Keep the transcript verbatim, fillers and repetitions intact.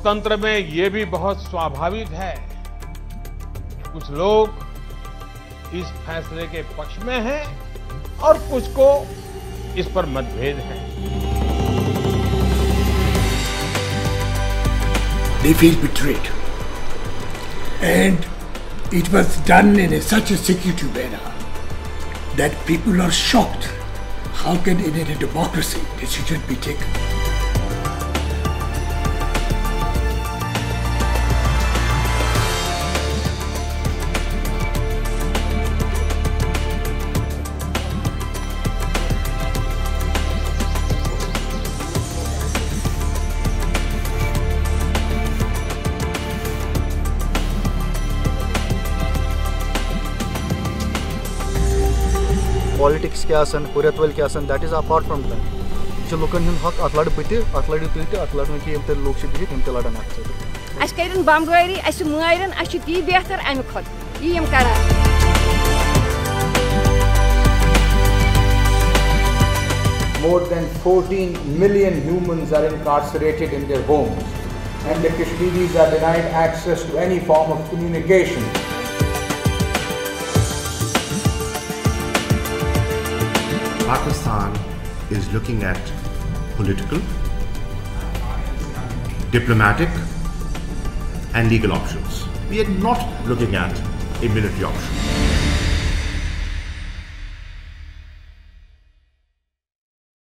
लोकतंत्र में ये भी बहुत स्वाभाविक है, कुछ लोग इस फैसले के पक्ष में हैं और कुछ को इस पर मतभेद है। They feel betrayed, and it was done in a, such a secretive manner that people are shocked. How can in a democracy decision be taken? Politics के आसन, हुर्रियत के आसन, that is apart from that. जो लोगन हिंद हक अतलाड़ बिते, अतलाड़ बिते, अतलाड़ में कि इम्तर लोग से बिते, इम्तर लड़ना है। अश करें बमगोरी, अश मुआयरन, अश ती बेहतर अमी खुद, ये हम करा। More than fourteen million humans are incarcerated in their homes, and the Kashmiris are denied access to any form of communication. Pakistan is looking at political, diplomatic and legal options. We are not looking at a military option.